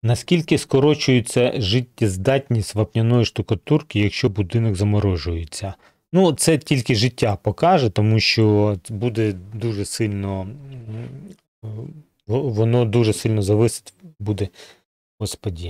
Наскільки скорочується життєздатність вапняної штукатурки, якщо будинок заморожується? Ну, це тільки життя покаже, тому що буде дуже сильно, воно дуже сильно зависить буде, господі.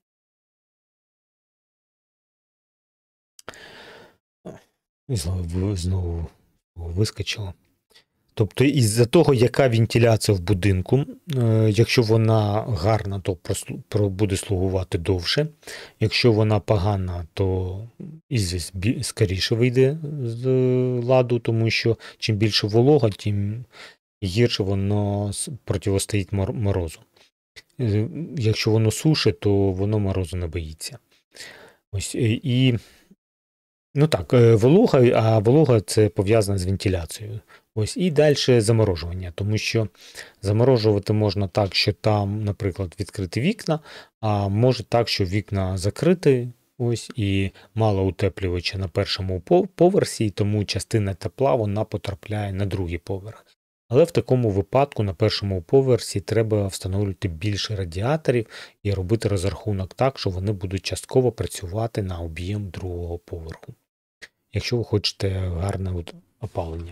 І знову вискочило. Тобто, із-за того, яка вентиляція в будинку, якщо вона гарна, то буде слугувати довше. Якщо вона погана, то ізвість скоріше вийде з ладу, тому що чим більше волога, тим гірше воно протистоїть морозу. Якщо воно суше, то воно морозу не боїться. Ось, і ну так, волога це пов'язано з вентиляцією. Ось, і далі заморожування, тому що заморожувати можна так, що там, наприклад, відкриті вікна, а може так, що вікна закриті, ось, і мало утеплювача на першому поверсі, тому частина тепла вона потрапляє на другий поверх. Але в такому випадку на першому поверсі треба встановлювати більше радіаторів і робити розрахунок так, що вони будуть частково працювати на об'єм другого поверху, якщо ви хочете гарне опалення.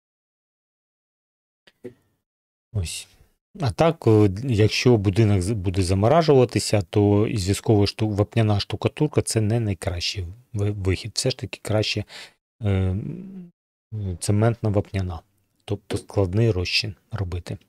Ось. А так, якщо будинок буде заморажуватися, то і зв'язкова вапняна штукатурка це не найкращий вихід. Все ж таки краще цементна вапняна, тобто складний розчин робити.